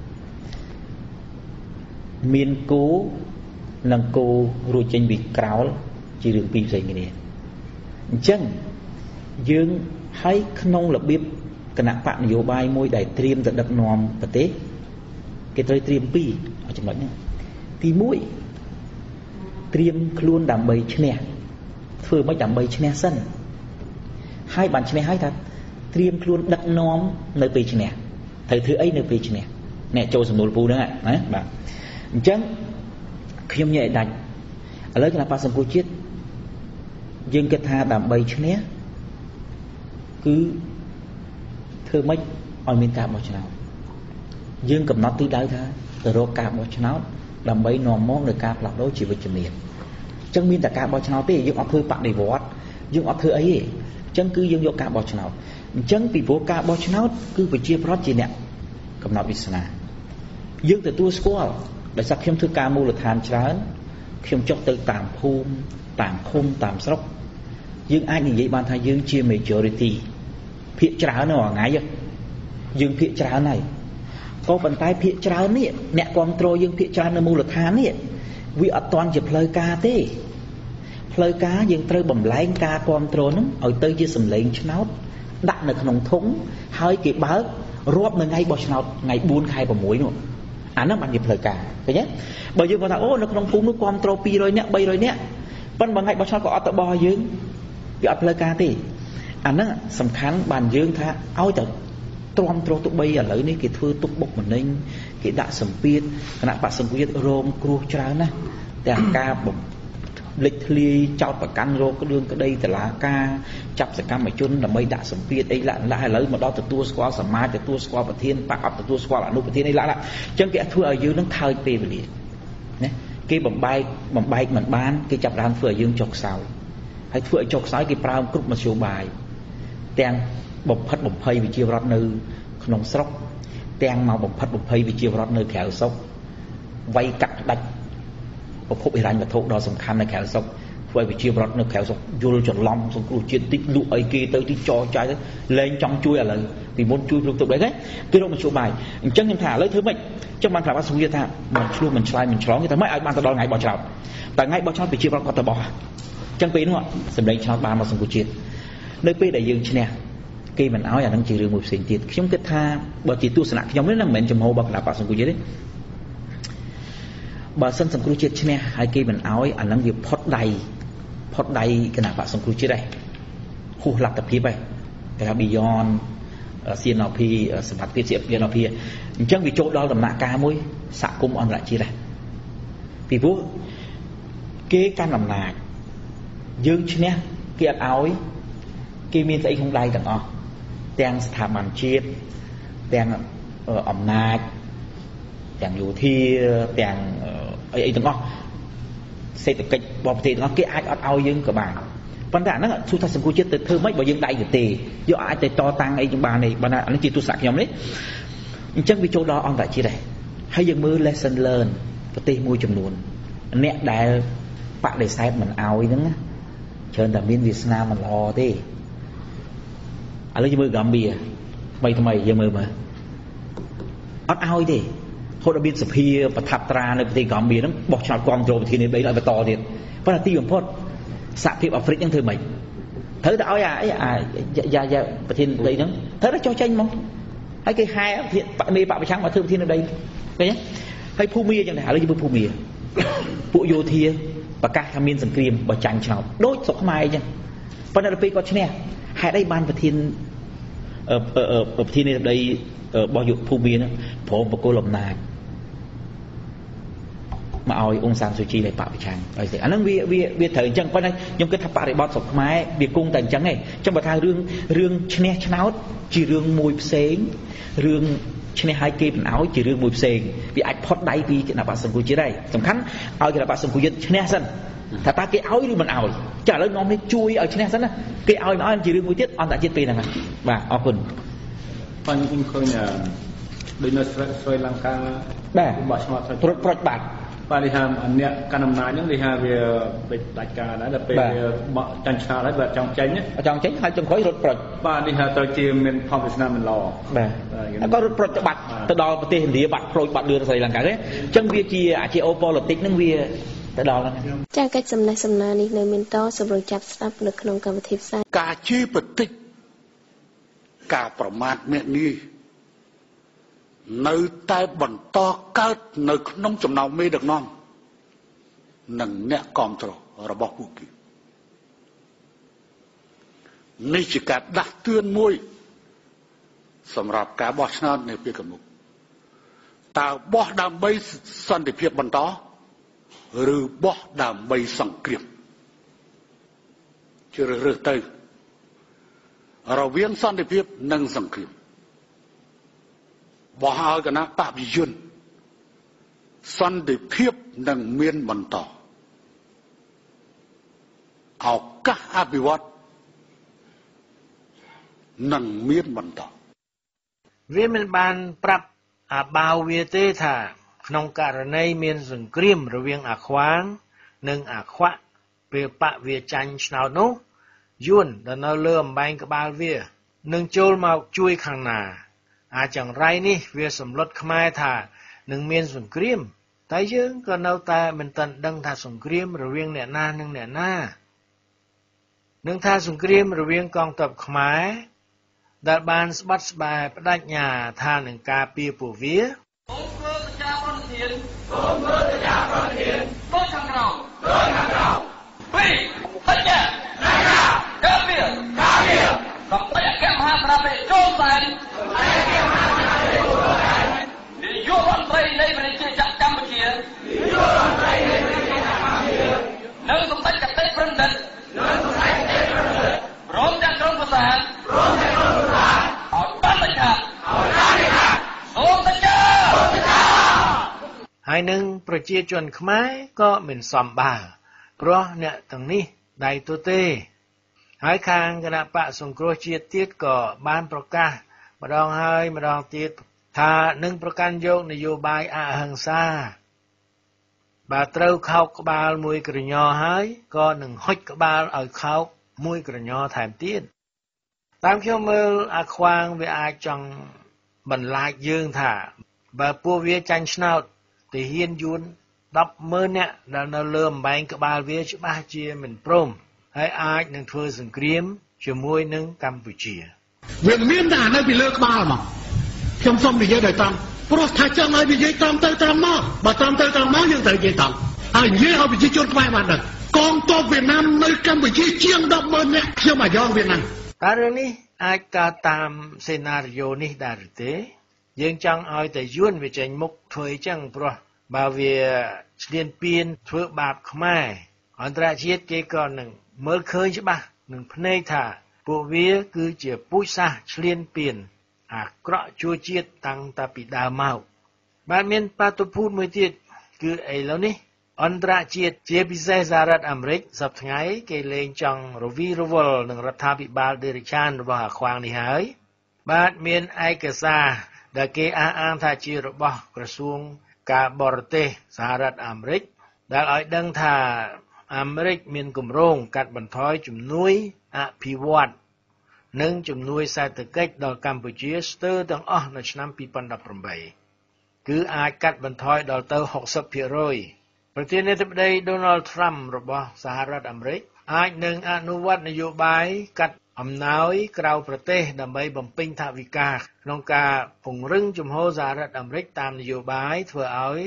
មានគោនិងគោរួចចេញពីក្រោលជារឿងពីរផ្សេងគ្នាអញ្ចឹងយើងឲ្យក្នុងរបៀបគណៈបកនយោបាយមួយដែលត្រៀមទៅដឹកនាំប្រទេសគេត្រូវត្រៀមពីរឲ្យចំណុចនេះទីមួយត្រៀមខ្លួនដើម្បីឈ្នះធ្វើមិនដើម្បីឈ្នះសិនហើយបានឈ្នះហើយថាត្រៀមខ្លួនដឹកនាំនៅពេលឈ្នះត្រូវធ្វើអីនៅពេលឈ្នះអ្នកចូលសំណួរពូហ្នឹងណាបាទអញ្ចឹងខ្ញុំនិយាយដាច់ឥឡូវគណៈបក្សសង្គ្រោះជាតិយើងគិតថាដើម្បីឈ្នះគឺធ្វើម៉េចឲ្យមានការបោះឆ្នោតយើងកំណត់ទិសដៅថាទៅរកការបោះឆ្នោតដើម្បីនាំមកនៅការផ្លាស់ប្ដូរជីវិតជំនាញអញ្ចឹងមានតែការបោះឆ្នោតទេយើងអត់ធ្វើបដិវត្តយើងអត់ធ្វើអីទេអញ្ចឹងគឺយើងយកការបោះឆ្នោតអញ្ចឹងពីព្រោះការបោះឆ្នោតគឺប្រជាប្រដ្ឋជាអ្នកកំណត់វាសនាយើងទទួលស្គាល់ដោយសារខ្ញុំធ្វើការមូលដ្ឋានច្រើនខ្ញុំចុះទៅតាមភូមិតាមឃុំតាមស្រុកយើងអាចនិយាយបានថាយើងជា majority ភាគច្រើននៅថ្ងៃយើងភាគច្រើនហើយក៏ប៉ុន្តែភាគច្រើននេះអ្នកគ្រប់គ្រងយើងភាគច្រើននៅមូលដ្ឋាននេះវាអត់ទាន់ជាផ្លូវការទេផ្លូវការយើងត្រូវបំលែងការគ្រប់គ្រងហ្នឹងឲ្យទៅជាសម្លេងឆ្នោតដាក់នៅក្នុងធុងហើយគេបើករាប់នៅថ្ងៃបោះឆ្នោតថ្ងៃបួនខែ៦នោះអាហ្នឹងបានជាផ្លូវការឃើញទេបើយើងគាត់ថាអូនៅក្នុងភូមិនោះគ្រប់គ្រងពីររយនាក់បីរយនាក់ប៉ុន្តែថ្ងៃបោះឆ្នោតក៏អត់ទៅបោះយើងវាអត់ផ្លូវការទេអាហ្នឹងសំខាន់បានយើងថាឲ្យទៅទ្រាំទ្រទុកបីឥឡូវនេះគេធ្វើទុកបុកម្នេញគេដាក់សម្ពាធគណៈបក្សសង្គ្រោះជាតិរងគ្រោះច្រើនណាស់ទាំងការបំលេចធ្លាយចោតប្រកាន់រោគរឿងក្តីតឡាការចាប់សកម្មជនដើម្បីដាក់សម្ពាធអីឡាក់ឡាក់ឥឡូវមកដល់ទទួលស្គាល់សមាជទទួលស្គាល់ប្រធានបកអត់ទទួលស្គាល់អនុប្រធានអីឡាក់ឡាក់អញ្ចឹងគេធ្វើឲ្យយើងនឹងថើយពេលវេលាណាគេបំបែកបំបែកមិនបានគេចាប់ដើមធ្វើឲ្យយើងចុះខ្សោយហើយធ្វើឲ្យចុះខ្សោយគេប្រើគ្រប់មធ្យោបាយទាំងបំផិតបំភ័យវិជាវរដ្ឋនៅក្នុងស្រុកទាំងមកបំផិតបំភ័យវិជាវរដ្ឋនៅក្រៅស្រុកវាយកាត់ផ្ដាច់ប្រភពហិរញ្ញវត្ថុដ៏សំខាន់នៅក្រៅស្រុកធ្វើឲ្យវិជាវរដ្ឋនៅក្រៅស្រុកយល់ច្រឡំសង្គ្រោះជាតិតិចលក់អីគេទៅទីចរចាយទៅលែងចង់ជួយឥឡូវពីមុនជួយលោកទុកដែរគេរកមធ្យោបាយអញ្ចឹងខ្ញុំថាឥឡូវធ្វើម៉េចចឹងបានប្រាប់ថាសុខថាមិនឆ្លោះមិនឆ្លើយមិនឆ្លងគេថាម៉េចឲ្យបានទៅដល់ថ្ងៃបោះឆ្នោតតែថ្ងៃបោះឆ្នោតវិជាវរដ្ឋគាត់ទៅបោះអញ្ចឹងពេលនោះសម្លេងឆ្នោតបានមកសង្គ្រោះជាតិនៅពេលដែលយើងឈ្នះគេមិនអោយអានឹងជារឿងមួយផ្សេងទៀតខ្ញុំគិតថាបើជាទស្សនៈខ្ញុំនេះណាមិនមែនចំហរបស់គណៈបក្សសង្គ្រោះជាតិទេបើសិនសង្គ្រោះជាតិឈ្នះហើយគេមិនអោយអានឹងវាផុតដៃផុតដៃគណៈបក្សសង្គ្រោះជាតិដែរហួសលទ្ធភាពហើយគេថា beyond សៀន พี សម្បត្តិភាពសៀន พี អញ្ចឹងវាចូលដល់ដំណាក់កាលមួយសហគមន៍អន្តរជាតិដែរពីព្រោះគេកាន់អំណាចយើងឈ្នះគេអត់អោយគេមានស្អីក្នុងដៃទាំងអស់ទាំងស្ថាប័នជាតិទាំងអំណាចទាំងយោធាទាំងអីអីទាំងអស់សេដ្ឋកិច្ចរបស់ប្រទេសទាំងអស់គេអាចអត់ឲ្យយើងក៏បានប៉ុន្តែអាហ្នឹងទោះថាសង្គមជាតិទៅធ្វើម៉េចបើយើងដៃទៅទេយកអាចទៅតតាំងអីចឹងបានទេបើណាអានេះជាទស្សនៈខ្ញុំនេះអញ្ចឹងវាចូលដល់អន្តរជាតិដែរហើយយើងមើល lesson learn ប្រទេសមួយចំនួនអ្នកដែលបដិសេធមិនអោយហ្នឹងច្រើនតែមានវាសនាមិនល្អទេឥឡូវយើងមើលហ្គាំបៀថ្មីថ្មីយើងមើលមើលអត់ឲ្យទេហូតដល់មានសភាប្រថាប់ត្រានៅប្រទេសហ្គាំបៀហ្នឹងបោះឆ្នោតគ្រប់គ្រងប្រធានាធិបតីឲ្យបន្តទៀតប៉ុន្តែទីបំផុតសហភាពអាហ្វ្រិកហ្នឹងធ្វើម៉េចត្រូវតែឲ្យអាអីអាយ៉ាយ៉ាប្រធានាធិបតីហ្នឹងត្រូវតែចុះចេញមកហើយគេហែមេបកប្រឆាំងមកធ្វើប្រធានាធិបតីឃើញទេហើយភូមាអញ្ចឹងដែរឥឡូវយើងមើលភូមាពួកយោធាប្រកាសថាមានសង្គ្រាមបើចាញ់ឆ្នោតដូចស្រុកខ្មែរអញ្ចឹងប៉ុន្តែដល់ពេលគាត់ឈ្នះហេតុអីបានប្រធានប្រធានាធិបតីរបស់យុគភូមិហ្នឹងព្រមបកគលអំណាចមកឲ្យអង្គសានស៊ូជីនៃបពប្រឆាំងហើយស្អីអាហ្នឹងវាវាវាត្រូវអញ្ចឹងប៉ុន្តែខ្ញុំគិតថាបរិបទស្រុកខ្មែរវាគង់តែអញ្ចឹងឯងអញ្ចឹងបើថារឿងរឿងឈ្នះឆ្នោតជារឿងមួយផ្សេងរឿងឈ្នះឲ្យគេបណ្ដោយជារឿងមួយផ្សេងវាអាចផុតដៃពីគណៈបក្សសង្គមជាតិដែរសំខាន់ឲ្យគណៈបក្សសង្គមជាតិឈ្នះសិនថាតើគេឲ្យឬមិនឲ្យចាឥឡូវនាំនេះជួយឲ្យឈ្នះសិនណាគេឲ្យមិនឲ្យជារឿងមួយទៀតអន្តរជាតិពេលហ្នឹងបាទអរគុណបញ្ញខ្ញុំឃើញដូចនៅស្រីលង្កាបាទបោះឆ្នោតត្រួតប្រូចបាត់បាទនេះថាអ្នកកាន់អំណាចហ្នឹងគេថាវាបិទដាច់ការដែរដល់ពេលបោះចាញ់ឆ្នោតហើយបើចង់ចេញចង់ចេញហើយចុងក្រោយរត់ប្រូចបាទនេះថាទៅជាមានផលវាសនាមិនល្អបាទក៏រត់ប្រូចទៅបាត់ទៅដល់ប្រទេសឥណ្ឌាបាត់ប្រូចបាត់លឿនស្រីលង្កាទេអញ្ចឹងវាជាអាជាអូប៉ូលីតិកហ្នឹងវាទៅដល់ហ្នឹងចាកិច្ចសំណេះសំណាលនេះនៅមានតសម្រាប់ចាប់ស្ដាប់នៅក្នុងកម្មវិធីផ្សាយការជេរបន្តិចការប្រមាថមាក់ងាយនៅតែបន្តកើតនៅក្នុងចំណោមមេដឹកនាំនិងអ្នកគាំទ្ររបស់ពួកគេនេះជាការដាស់តឿនមួយសម្រាប់ការបោះឆ្នោតនៅពេលខាងមុខតើបោះដើម្បីសន្តិភាពបន្តឬបោះដើម្បីសង្គ្រាមជ្រើសរើសទៅរវាងសន្តិភាពនិងសង្គ្រាមបោះឲ្យគណៈបព្វជិជនសន្តិភាពនឹងមានបន្តឱកាសអភិវឌ្ឍនឹងមានបន្តវាមិនបានប្រាប់អាបាវវាទេថាក្នុងករណីមានសង្គ្រាមរវាងអាខ្វាងនិងអាខ្វាក់ពេលបកវាចាញ់ឆ្នោតនោះយួនដែលនៅលើអំបែងក្បាលវានឹងចូលមកជួយខាងណាអាចង្រៃនេះវាសម្លុតខ្មែរថានឹងមានសង្គ្រាមតែយើងក៏នៅតែមិនទាន់ដឹងថាសង្គ្រាមរវាងអ្នកណានិងអ្នកណានឹងថាសង្គ្រាមរវាងកងទ័ពខ្មែរដែលបានស្បាត់ស្បែកបដិញ្ញាថានឹងការពារពួកវាសូមធ្វើសច្ចាប្រតិធានសូមធ្វើសច្ចាប្រតិធានដូចខាងក្រោមដូចខាងក្រោមពីរសច្ចាណាការពារការពារសម្ដេចអគ្គមហាសេនាបតីចូលសែននាយករដ្ឋមន្ត្រីនៃប្រទេសកម្ពុជានាយករដ្ឋមន្ត្រីនៃប្រទេសកម្ពុជានិងសម្ដេចកតេប្រណិតនិងសម្ដេចកតេប្រណិតព្រមទាំងក្រុមប្រសាព្រមទាំងក្រុមប្រសាឲ្យបានបញ្ជាឲ្យបានបញ្ជាសូមបញ្ជាហើយនឹងប្រជាជនខ្មែរក៏មិនសមបើព្រោះអ្នកទាំងនេះដៃទទេហើយខាងគណៈបកសង្គ្រោះជាតិទៀតក៏បានប្រកាសម្ដងហើយម្ដងទៀតថានឹងប្រកាន់យកនយោបាយអហិង្សាបើត្រូវខោកក្បាលមួយក្រញ៉ហើយក៏នឹងហុចក្បាលឲ្យខោកមួយក្រញ៉ថែមទៀតតាមខ្ញុំមើលអាខ្វាងវាអាចចង់បន្លាចយើងថាបើពួកវាចាញ់ឆ្នោតទាហានយួនដប់ម៉ឺននាក់ដែលនៅលើអំបែងក្បាលវាច្បាស់ជាមិនព្រមហើយអាចនឹងធ្វើសង្គ្រាមជាមួយនឹងកម្ពុជាវាមានតែនៅពីលើក្បាលមកខ្ញុំសូមនិយាយដោយត្រង់ព្រោះថាចង់ឲ្យនិយាយត្រង់ទៅត្រង់មកបើត្រង់ទៅត្រង់មកយើងត្រូវនិយាយត្រង់ហើយនិយាយឲ្យប្រជាជនខ្មែរបានដឹងកងទ័ពវៀតណាមនៅកម្ពុជាជាងដប់ម៉ឺននាក់ខ្ញុំអាយ៉ងវៀតណាមតើរឿងនេះអាចកើតតាមសេណារីយ៉ូនេះដែរឬទេយើងចង់ឲ្យតែយួនវាចេញមុខធ្វើអញ្ចឹងព្រោះបើវាឆ្លៀនពៀនធ្វើបាបខ្មែរអន្តរជាតិគេក៏នឹងមើលឃើញច្បាស់នឹងភ្នែកថាពួកវាគឺជាពូជសាសន៍ឆ្លៀនពៀនអាក្រក់ជួជាតិតាំងតែពីដើមមកបាទមានបាតុភូតមួយទៀតគឺឥឡូវនេះអន្តរជាតិជាពិសេសសហរដ្ឋអាមេរិកសប្តាហ៍ថ្ងៃគេលែងចង់រវីរវល់នឹងរដ្ឋាភិបាលដេរិឆានរបស់អាខ្វាងនេះហើយបាទមានឯកសារដែលគេអះអាងថាជារបស់ក្រសួងការបរទេសសហរដ្ឋអាមេរិកដែលឲ្យដឹងថាអាមេរិកមានគម្រោងកាត់បន្ថយជំនួយអភិវឌ្ឍនិងជំនួយសេដ្ឋកិច្ចដល់កម្ពុជាស្ទើរទាំងអស់នៅឆ្នាំពីរពាន់ដប់ប្រាំបីគឺអាចកាត់បន្ថយដល់ទៅហុកសិបភាគរយប្រធានាធិបតី Donald Trump របស់សហរដ្ឋអាមេរិកអាចនឹងអនុវត្តនយោបាយកាត់អំណោយក្រៅប្រទេសដើម្បីបំពេញថវិកាក្នុងការពង្រឹងជំហរសហរដ្ឋអាមេរិកតាមនយោបាយធ្វើឲ្យ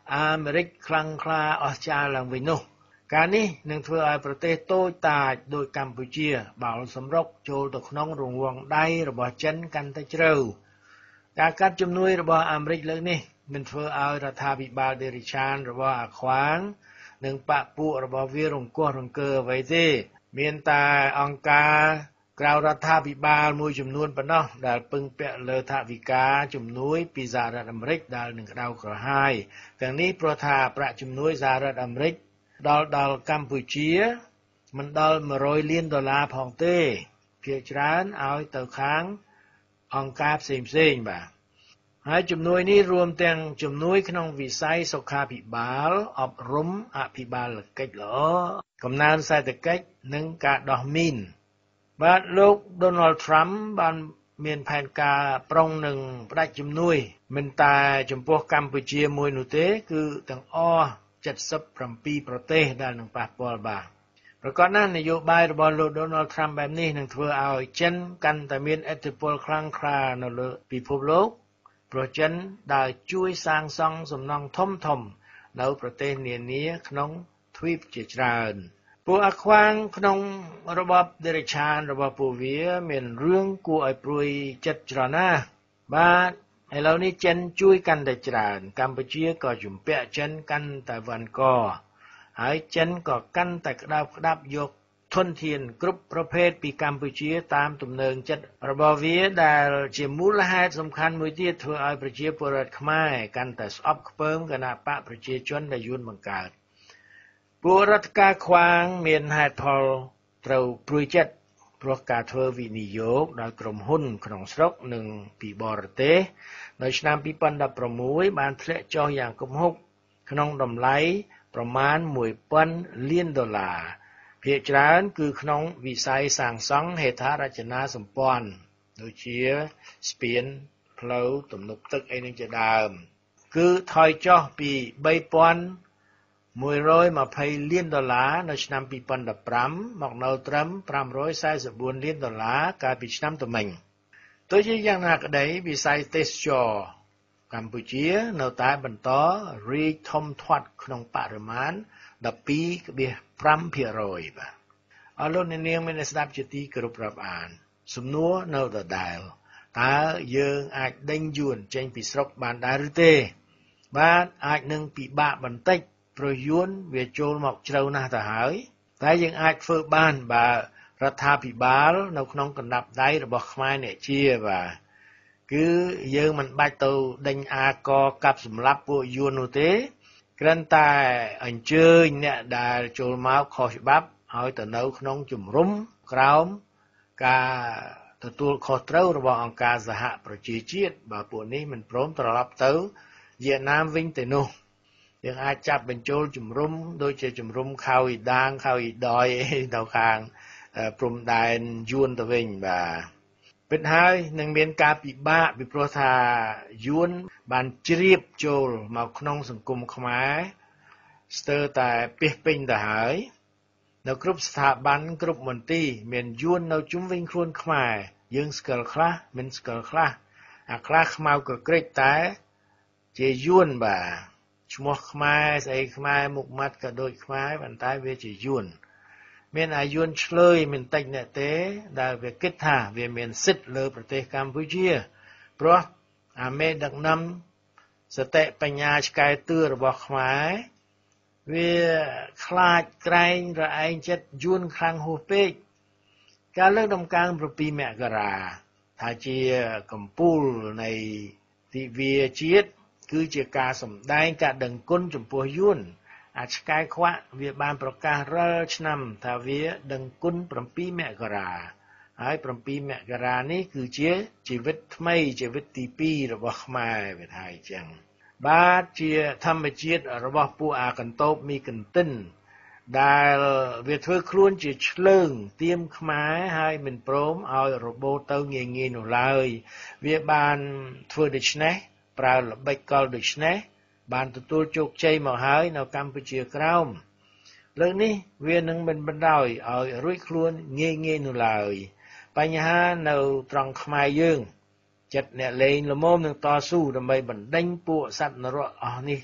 អាមេរិកខ្លាំងក្លាអស្ចារ្យឡើងវិញនោះការនេះនឹងធ្វើឲ្យប្រទេសតូចតាចដូចកម្ពុជាបោលសម្រុកចូលទៅក្នុងរង្វង់ដៃរបស់ចិនកាន់តែជ្រៅការកាត់ជំនួយរបស់អាមេរិកលើកនេះមិនធ្វើឲ្យរដ្ឋាភិបាលដេរិឆានរបស់អាខ្វាងនិងបកពួករបស់វារង្គោះរង្គើអ្វីទេមានតែអង្គការក្រៅរដ្ឋាភិបាលមួយចំនួនប៉ុណ្ណោះដែលពឹងពាក់លើថវិកាជំនួយពីសហរដ្ឋអាមេរិកដែលនឹងក្តៅក្រហាយទាំងនេះព្រោះថាប្រាក់ជំនួយសហរដ្ឋអាមេរិកដល់ដល់កម្ពុជាមិនដល់មួយរយលានដុល្លារផងទេភាគច្រើនឲ្យទៅខាងអង្គការផ្សេងផ្សេងបាទហើយជំនួយនេះរួមទាំងជំនួយក្នុងវិស័យសុខាភិបាលអប់រំអភិបាលកិច្ចល្អកំណើនសេដ្ឋកិច្ចនិងការដោះមីនបាទលោក Donald Trump បានមានផែនការប្រុងនឹងផ្ដាច់ជំនួយមិនតែចំពោះកម្ពុជាមួយនោះទេគឺទាំងអស់เจ็ดสิบเจ็ดប្រទេសដែលនឹងប៉ះពាល់បាទប្រកបណាស់នយោបាយរបស់លោក Donald Trump បែបនេះនឹងធ្វើឲ្យចិនកាន់តែមានឥទ្ធិពលខ្លាំងក្លានៅលើពិភពលោកព្រោះចិនដើរជួយសាងសង់សំណង់ធំធំនៅប្រទេសនានាក្នុងទ្វីបជាច្រើនពួកអាខ្វាងក្នុងរបបដេរិឆានរបស់ពួកវាមានរឿងគួរឲ្យព្រួយចិត្តច្រើនណាស់បាទឥឡូវនេះចិនជួយកាន់តែច្រើនកម្ពុជាក៏ជំពាក់ចិនកាន់តែវ៉ាន់កហើយចិនក៏កាន់តែក្តោបក្តាប់យកធនធានគ្រប់ប្រភេទពីកម្ពុជាតាមទំនើងចិត្តរបស់វាដែលជាមូលហេតុសំខាន់មួយទៀតធ្វើឲ្យប្រជាពលរដ្ឋខ្មែរកាន់តែស្អប់ខ្ពើមគណបកប្រជាជនដែលយួនបង្កើតពួករដ្ឋការខ្វាងមានហេតុផលត្រូវព្រួយចិត្តព្រោះការធ្វើវិនិយោគដោយក្រុមហ៊ុនក្នុងស្រុកនិងពីបរទេសនៅឆ្នាំពីរពាន់ដប់ប្រាំមួយបានធ្លាក់ចុះយ៉ាងគំហុកក្នុងតម្លៃប្រមាណមួយពាន់លានដុល្លារភាគច្រើនគឺក្នុងវិស័យសាងសង់ហេដ្ឋារចនាសម្ព័ន្ធដូចជាស្ពានផ្លូវទំនប់ទឹកអីនឹងជាដើមគឺថយចុះពីបីពាន់មួយរយម្ភៃលានដុល្លារនៅឆ្នាំពីរពាន់ដប់ប្រាំមកនៅត្រឹមប្រាំរយសែសិបបួនលានដុល្លារកាលពីឆ្នាំទៅមិញទោះជាយ៉ាងណាក្តីវិស័យទេសចរណ៍កម្ពុជានៅតែបន្តរីកធំធាត់ក្នុងបរិមាណដប់ពីរដប់ប្រាំភាគរយបាទអរលោកអ្នកនាងមានស្ដាប់ជាទីគោរពរាប់អានសំណួរនៅដដែលតើយើងអាចដេញយួនចេញពីស្រុកបានដែរឬទេបាទអាចនឹងពិបាកបន្តិចព្រោះយួនវាចូលមកជ្រៅណាស់ទៅហើយតែយើងអាចធ្វើបានបើរដ្ឋាភិបាលនៅក្នុងកណ្ដាប់ដៃរបស់ខ្មែរអ្នកជាបាទគឺយើងមិនបាច់ទៅដេញអាកកាប់សម្លាប់ពួកយួននោះទេគ្រាន់តែអញ្ជើញអ្នកដែលចូលមកខុសច្បាប់ឲ្យទៅនៅក្នុងជំរំក្រោមការទទួលខុសត្រូវរបស់អង្គការសហប្រជាជាតិបើពួកនេះមិនព្រមត្រឡប់ទៅវៀតណាមវិញទេនោះយើងអាចចាប់បញ្ចូលជំរំដូចជាជំរំខៅអ៊ីដាងខៅអ៊ីដយនៅខាងព្រំដែនយួនទៅវិញបាទពិតហើយនឹងមានការពិបាកពីព្រោះថាយួនបានជ្រាបចូលមកក្នុងសង្គមខ្មែរស្ទើរតែពាសពេញទៅហើយនៅគ្រប់ស្ថាប័នគ្រប់មន្ទីរមានយួននៅជុំវិញខ្លួនខ្មែរយើងស្គាល់ខ្លះមិនស្គាល់ខ្លះអាខ្លះខ្មៅក៏ក្រិចតែជាយួនបាទឈ្មោះខ្មែរស្អីខ្មែរមុខមាត់ក៏ដូចខ្មែរប៉ុន្តែវាជាយួនមានអាយុនឆ្លើយមិនតិចអ្នកទេដែលវាគិតថាវាមានសិទ្ធិលើប្រទេសកម្ពុជាព្រោះអាមេដឹកនាំសតិបញ្ញាឆ្កែតឿរបស់ខ្មែរវាខ្លាចក្រែងរឯងចិត្តយួនខ្លាំងហួសពេកការលើកដំកើងប្រពីមករាថាជាកម្ពូលនៃទិវាជាតិគឺជាការសម្ដែងការដឹងគុណចំពោះយួនអាឆ្កែខ្វាក់វាបានប្រកាសរាល់ឆ្នាំថាវាដឹងគុណប្រាំពីរមករាហើយប្រាំពីរមករានេះគឺជាជីវិតថ្មីជីវិតទីពីររបស់ខ្មែរវាថាអញ្ចឹងបាទជាធម្មជាតិរបស់ពួកអាកន្តោបមីកន្ទិនដែលវាធ្វើខ្លួនជាឆ្លើងទៀមខ្មែរហើយមិនព្រមឲ្យរបូតទៅងាយងាយនោះឡើយវាបានធ្វើដូច្នេះប្រើល្បិចកលដូច្នេះបានទទួលជោគជ័យមកហើយនៅកម្ពុជាក្រោមលើកនេះវានឹងមិនបណ្ដោយឲ្យរួចខ្លួនងាយងាយនោះឡើយបញ្ហានៅត្រង់ខ្មែរយើងចិត្តអ្នកលេងល្មមនឹងតស៊ូដើម្បីបណ្ដេញពួកសត្វនរកអស់នេះ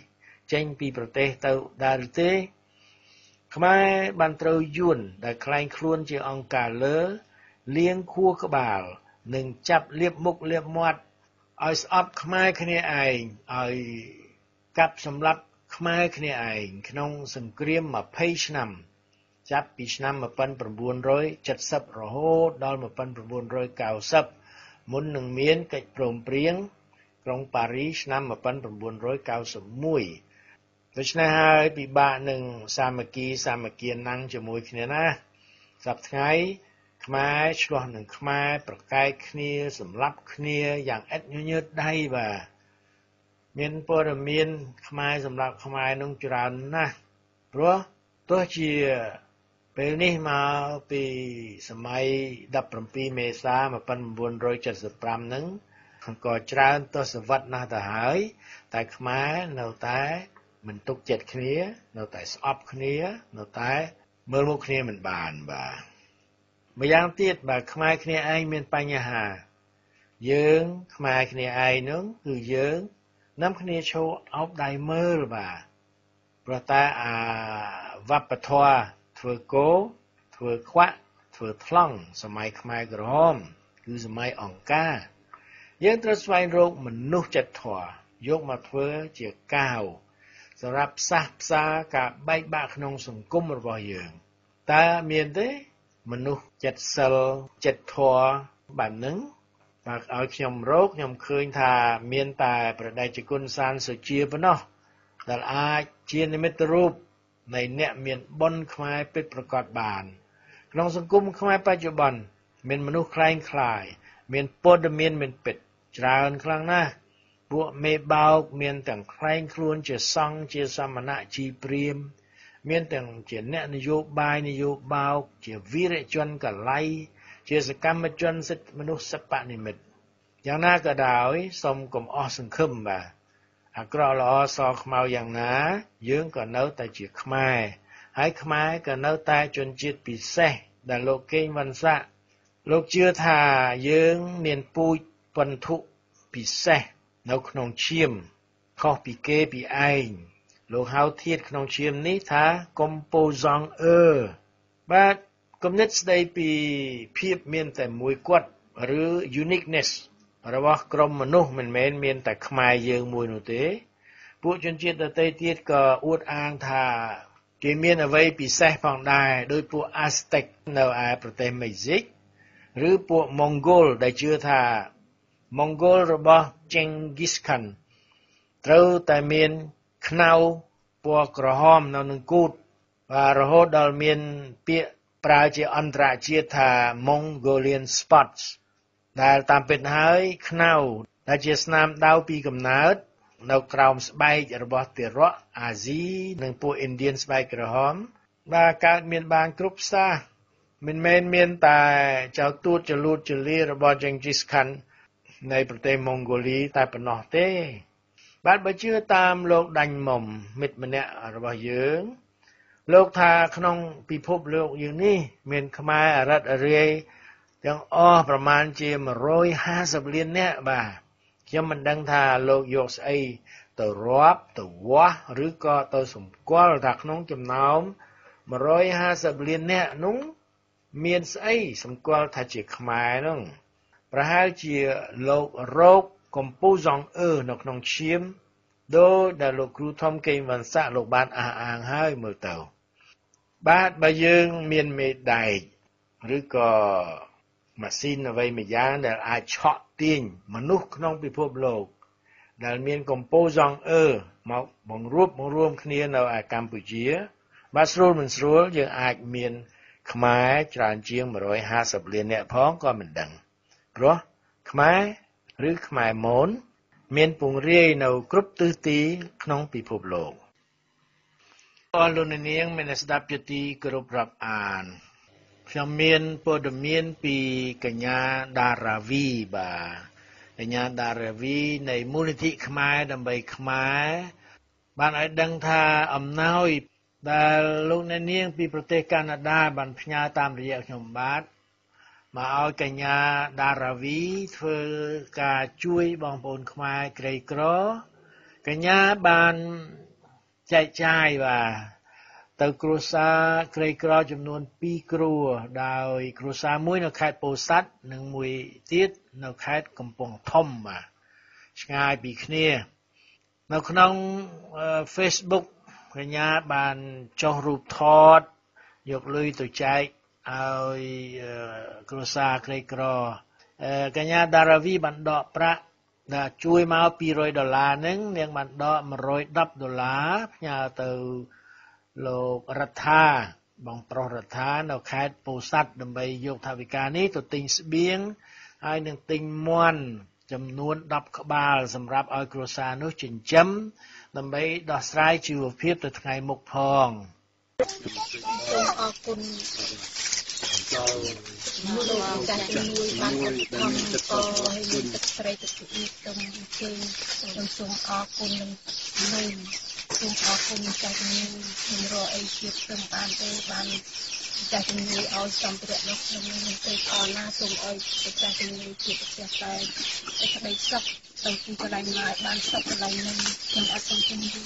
ចេញពីប្រទេសទៅដែរឬទេខ្មែរបានត្រូវយួនដែលខ្លែងខ្លួនជាអង្គការលើលៀងខួរក្បាលនិងចាប់លាបមុខលាបមាត់ឲ្យស្អប់ខ្មែរគ្នាឯងឲ្យកាប់សម្លាប់ខ្មែរគ្នាឯងក្នុងសង្គ្រាម20ឆ្នាំចាប់ពីឆ្នាំmột nghìn chín trăm七mươiរហូតដល់một nghìn chín trăm chín mươiមុននឹងមានកិច្ចព្រមព្រៀងក្រុងប៉ារីសឆ្នាំmột nghìn chín trăm chín mươi mốtដូច្នេះហើយពិបាកនឹងសាមគ្គីសាមគ្គីណាំងជាមួយគ្នាណាសប្តាហ៍ថ្ងៃខ្មែរឆ្លោះនឹងខ្មែរប្រកែកគ្នាសម្លាប់គ្នាយ៉ាងឥតញញើតដៃបាទមានព័ត៌មានខ្មែរសម្រាប់ខ្មែរនឹងច្រើនណាស់ព្រោះទោះជាពេលនេះមកពីសម័យដប់ប្រាំពីរមេសាmột nghìn chín trăm七mươi lămហ្នឹងក៏ច្រើនទសវត្សរ៍ណាស់ទៅហើយតែខ្មែរនៅតែមិនទុកចិត្តគ្នានៅតែស្អប់គ្នានៅតែមើលមុខគ្នាមិនបានបាទម្យ៉ាងទៀតបើខ្មែរគ្នាឯងមានបញ្ហាយើងខ្មែរគ្នាឯងនោះគឺយើងនាំគ្នាឈរអោបដៃមើលបាទព្រោះតែអាវប្បធម៌ធ្វើគោធ្វើខ្វាក់ធ្វើថ្លង់សម័យខ្មែរក្រហមគឺសម័យអង្គការយើងត្រូវស្វែងរកមនុស្សចិត្តធម៌យកមកធ្វើជាកាវសម្រាប់ផ្សះផ្សាការបែកបាក់ក្នុងសង្គមរបស់យើងតើមានទេមនុស្សចិត្តសិលចិត្តធម៌បែបហ្នឹងបើឲ្យខ្ញុំរកខ្ញុំឃើញថាមានតែព្រះតេជគុណសានសុជាប៉ុណ្ណោះដែលអាចជានិមិត្តរូបនៃអ្នកមានបុណ្យខ្មែរពិតប្រាកដបានក្នុងសង្គមខ្មែរបច្ចុប្បន្នមានមនុស្សคล้ายคล้ายមានព័ត៌មានមានពិតច្រើនខ្លាំងណាស់ពួកមេបោកមានទាំងคล้ายខ្លួនជាសង្ឃជាសមណៈជីព្រាហ្មណ៍មានទាំងជាអ្នកនយោបាយនយោបោកជាវីរជនកល័យជាសកម្មជនសិទ្ធិមនុស្សសពនិមិត្តយ៉ាងណាក៏ដោយសូមកុំអស់សង្ឃឹមបាទអាក្រក់ល្អសខ្មៅយ៉ាងណាយើងក៏នៅតែជាខ្មែរហើយខ្មែរក៏នៅតែជនជាតិពិសេសដែលលោកកេងវណ្ណស័ក្តិលោកជឿថាយើងមានពូជពន្ធុពិសេសនៅក្នុងឈាមខុសពីគេពីឯងលោកហៅធាតុក្នុងឈាមនេះថា composant E បាទគំនិតស្ដីពីភាពមានតែមួយគត់ឬ uniqueness របស់ក្រុមមនុស្សមិនមែនមានតែខ្មែរយើងមួយនោះទេពួកជនជាតិដទៃទៀតក៏អួតអាងថាគេមានអ្វីពិសេសផងដែរដោយពួក Aztec នៅឯប្រទេសមេហ្ស៊ីកឬពួក Mongol ដែលជឿថា Mongol របស់ Genghis Khan ត្រូវតែមានខ្នៅពណ៌ក្រហមនៅនឹងគូទបាទរហូតដល់មានពាក្យប្រើជាអន្តរជាតិថា Mongolian spots ដែលតាមពិតហើយខ្នៅដែលជាស្នាមដៅពីកំណើតនៅក្រោមស្បែករបស់ទារកអាស៊ីនិងពួកឥណ្ឌានស្បែកក្រហមបាទកើតមានបានគ្រប់សាសមិនមែនមានតែចៅទួតចលួតចលារបស់ Genghis Khan នៃប្រទេសម៉ុងហ្គូលីតែប៉ុណ្ណោះទេបាទបើជឿតាមលោកដាញ់មុំមិត្តម្នាក់របស់យើងលោកថាក្នុងពិភពលោកយើងនេះមានខ្មែរអរិតអរាយទាំងអស់ប្រមាណជាmột trăm hai mươiលាននាក់បាទខ្ញុំមិនដឹងថាលោកយកស្អីទៅរាប់ទៅវាស់ឬក៏ទៅសម្គាល់ថាក្នុងចំណោមmột trăm hai mươiលាននាក់នោះមានស្អីសម្គាល់ថាជាខ្មែរនោះប្រហែលជាលោករោគកំពូលសងអឺនៅក្នុងឈាមដោយដែលលោកគ្រូធំកេងវណ្ណស័ក្តិលោកបានអះអាងហើយមើលទៅបាទបើយើងមានមេដែកឬក៏ម៉ាស៊ីនអ្វីមួយយ៉ាងដែលអាចឆក់ទាញមនុស្សក្នុងពិភពលោកដែលមានកំពូលសងអឺមកបង្រួបបង្រួមគ្នានៅឯកម្ពុជាបាទស្រួលមិនស្រួលយើងអាចមានខ្មែរច្រើនជាងmột trăm hai mươiលាននាក់ផងក៏មិនដឹងព្រោះខ្មែរឬខ្មែរមនមានពង្រាយនៅគ្រប់ទិសទីក្នុងពិភពលោកអរលោកនាងមានស្ដាប់ជាទីគោរពរាប់អានខ្ញុំមានព័ត៌មានពីកញ្ញាដារាវីបាទកញ្ញាដារាវីនៃមូលនិធិខ្មែរដើម្បីខ្មែរបានឲ្យដឹងថាអំណោយដែលលោកអ្នកនាងពីប្រទេសកាណាដាបានផ្ញើតាមរយៈខ្ញុំបាទមកឲ្យកញ្ញាដារាវីធ្វើការជួយបងប្អូនខ្មែរក្រីក្រកញ្ញាបានចែកចាយបាទទៅគ្រួសារក្រីក្រចំនួនពីរគ្រួដោយគ្រួសារមួយនៅខេត្តពោធិ៍សាត់និងមួយទៀតនៅខេត្តកំពង់ធំបាទឆ្ងាយពីគ្នានៅក្នុង Facebook កញ្ញាបានចុះរូបថតយកលុយទៅចែកឲ្យគ្រួសារក្រីក្រកញ្ញាដារាវីបានដកប្រាក់ដែលជួយមកពីររយដុល្លារហ្នឹងនាងបានដកមួយរយដប់ដុល្លារផ្ញើទៅលោករដ្ឋាបងប្រុសរដ្ឋានៅខេត្តពោធិ៍សាត់ដើម្បីយកថវិកានេះទៅទិញស្បៀងហើយនឹងទិញមាន់ចំនួនដប់ក្បាលសម្រាប់ឲ្យគ្រួសារនោះចិញ្ចឹមដើម្បីដោះស្រាយជីវភាពទៅថ្ងៃមុខផងសូមអរគុណដល់លោកចាស់ទីមួយបានឧបត្ថម្ភក៏ឲ្យមានទឹកស្រីទឹកពីទុំជើងខ្ញុំសូមអរគុណនឹងនឹងសូមអរគុណចាស់ទីមួយខ្ញុំរកអីជាតិខ្ញុំបានទេបានចាស់ទីមួយឲ្យសម្ភារៈនោះខ្ញុំនឹងទៅអរណាសូមឲ្យចាស់ទីមួយជាប្រទេសតែក្តីសុខទៅទីកន្លែងណាបានសុខកន្លែងនេះខ្ញុំអត់សូមជម្រាប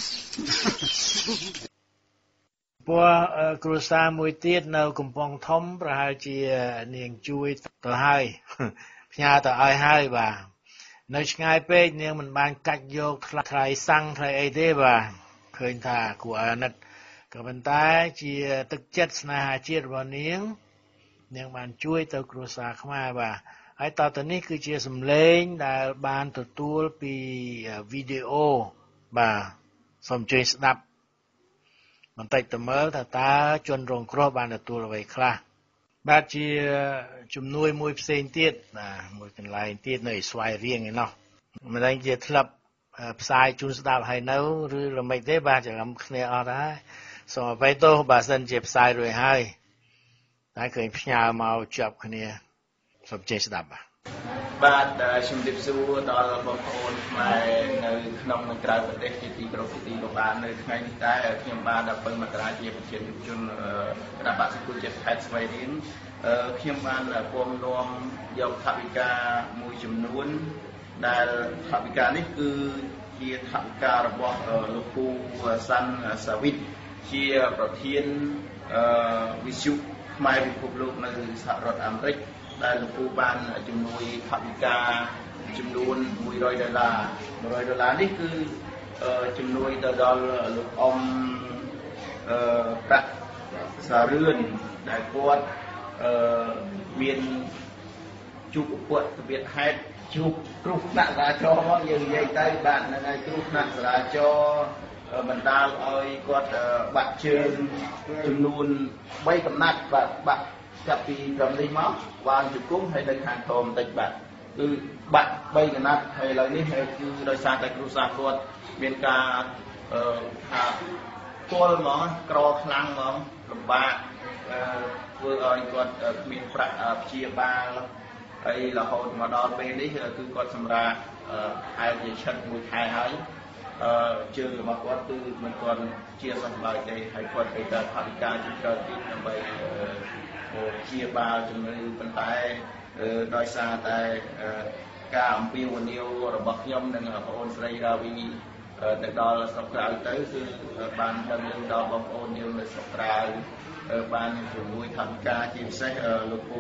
ព្រោះគ្រួសារមួយទៀតនៅកំពង់ធំប្រហែលជានាងជួយទៅហើយផ្ញើទៅឲ្យហើយបាទនៅឆ្ងាយពេកនាងមិនបានកាច់យកថ្លៃសាំងថ្លៃអីទេបាទឃើញថាគួរឲ្យអាណិតក៏ប៉ុន្តែជាទឹកចិត្តស្នេហាជាតិរបស់នាងនាងបានជួយទៅគ្រួសារខ្មែរបាទហើយតទៅនេះគឺជាសម្លេងដែលបានទទួលពីវីដេអូបាទសូមជួយស្ដាប់បន្តិចទៅមើលថាតើជនរងគ្រោះបានទទួលអ្វីខ្លះបាទជាជំនួយមួយផ្សេងទៀតបាទមួយកន្លែងទៀតនៅស្វាយរៀងឯណោះមិនដឹងជាធ្លាប់ផ្សាយជូនស្ដាប់ហើយនៅឬល្មិចទេបាទចាំគ្នាអត់ហើយសូមអភ័យទោសបើសិនជាផ្សាយរួចហើយតែឃើញផ្ញើមកជាប់គ្នាសូមចេះស្ដាប់បាទបាទជំរាបសួរដល់បងប្អូនខ្មែរនៅក្នុងនិងក្រៅប្រទេសជាទីគោរពទីក៏បាននៅថ្ងៃនេះតែខ្ញុំបានដល់ពេលមករាជាប្រជាជនគណៈបក្សសង្គមជាតិខេត្តស្វាយរៀងខ្ញុំបានពំនាំយកថវិកាមួយចំនួនដែលថវិកានេះគឺជាថវិការបស់លោកពូសាន់សាវិតជាប្រធានវិទ្យុខ្មែរពិភពលោកនៅសហរដ្ឋអាមេរិកដែលលោកពូបានជំនួយថវិកាចំនួនមួយរយដុល្លារមួយរយដុល្លារនេះគឺជំនួយទៅដល់លោកអ៊ំប្រាក់សារឿនដែលគាត់មានជួបឧបទ្ទវហេតុជួបគ្រោះថ្នាក់ចរាចរណ៍មកយើងនិយាយទៅបាទនៅថ្ងៃគ្រោះថ្នាក់ចរាចរណ៍បណ្ដាលឲ្យគាត់បាក់ជើងចំនួនបីកំណាត់បាទបាក់ចាប់ពីត្រឹមនេះមកវ៉ាងជង្គង់ហើយនៅខាងធំបន្តិចបាទគឺបាក់បីកំណាត់ហើយឥឡូវនេះគឺដោយសារតែគ្រួសារគាត់មានការថាពលហ្មងក្រខ្លាំងហ្មងលំបាកធ្វើឲ្យគាត់គ្មានប្រាក់ព្យាបាលហើយរហូតមកដល់ពេលនេះគឺគាត់សម្រាប់ហើយជាឈិតមួយខែហើយជើងរបស់គាត់គឺមិនទាន់ជាសះឡើយទេហើយគាត់ត្រូវតែថវិកាជាច្រើនទៀតដើម្បីព្យាបាលជំងឺប៉ុន្តែដោយសារតែការអំពាវនាវរបស់ខ្ញុំនិងបងប្អូនស្រីរាវីទៅដល់ស្រុកក្រៅទៅគឺបានដឹងដល់បងប្អូនយើងនៅស្រុកក្រៅបានជំនួយថវិកាជាពិសេសលោកពូ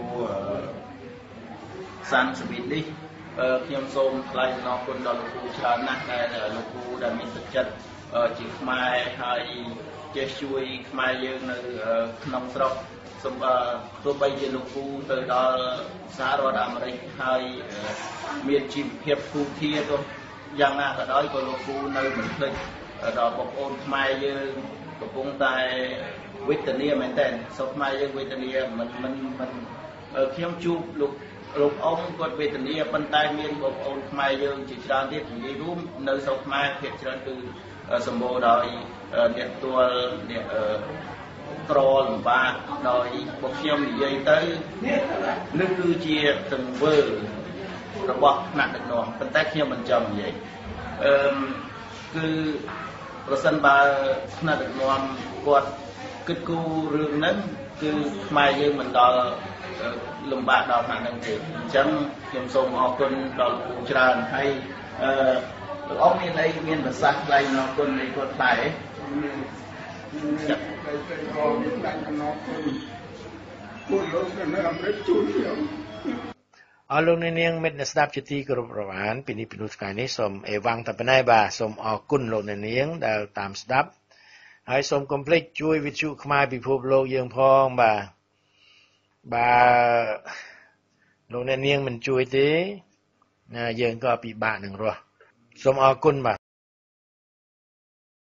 សាន់សវិតនេះខ្ញុំសូមថ្លែងអំណរគុណដល់លោកពូច្រើនណាស់ដែលលោកពូដែលមានទឹកចិត្តជាខ្មែរហើយចេះជួយខ្មែរយើងនៅក្នុងស្រុកសូមទោះបីជាលោកពូទៅដល់សហរដ្ឋអាមេរិកហើយមានជីវភាពភូធាទៅយ៉ាងណាក៏ដោយក៏លោកពូនៅមិនភ្លេចដល់បងប្អូនខ្មែរយើងកំពុងតែវេទនាមែនតើសុខខ្មែរយើងវេទនាមិនមិនមិនខ្ញុំជួបលោកលោកអ៊ំគាត់វេទនាប៉ុន្តែមានបងប្អូនខ្មែរយើងជាច្រើនទៀតនិយាយរួមនៅស្រុកខ្មែរភាគច្រើនគឺសម្បូរដោយអ្នកទួលអ្នកក្រលំបាកដោយពួកខ្ញុំនិយាយទៅនេះគឺជាទង្វើរបស់ថ្នាក់ដឹកនាំប៉ុន្តែខ្ញុំមិនចង់និយាយអឺគឺប្រសិនបើថ្នាក់ដឹកនាំគាត់គិតគូររឿងហ្នឹងគឺខ្មែរយើងមិនដល់លំបាកដល់ថ្នាក់ហ្នឹងទេអញ្ចឹងខ្ញុំសូមអរគុណដល់លោកច្រើនហើយអឺលោកអ៊ំមានអីមានប្រសាសន៍ថ្លែងអរគុណនៃគាត់ដែរចាតែតែរកមានដាច់កំណត់គុណគុណលោកនៅអាមេរិកជួយខ្ញុំអរលោកអ្នកនាងមិត្តអ្នកស្ដាប់ជាទីគោរពរាប់អានពីនេះពីនោះថ្ងៃនេះសូមអេវ៉ាំងតែប៉ុណ្ណេះបាទសូមអរគុណលោកអ្នកនាងដែលតាមស្ដាប់ហើយសូមកុំភ្លេចជួយវិទ្យុខ្មែរពិភពលោកយើងផងបាទបាទលោកអ្នកនាងមិនជួយទេយើងក៏ពិបាកនឹងរស់សូមអរគុណបាទ